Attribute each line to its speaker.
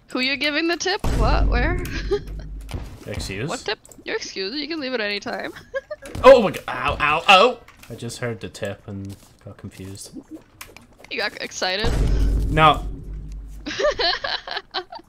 Speaker 1: Who you giving the tip? What? Where?
Speaker 2: Excuse?
Speaker 1: What tip? Your excuse. You can leave it any time.
Speaker 2: Oh my god! Ow! Ow! Ow! I just heard the tip and got confused.
Speaker 1: You got excited.
Speaker 2: No.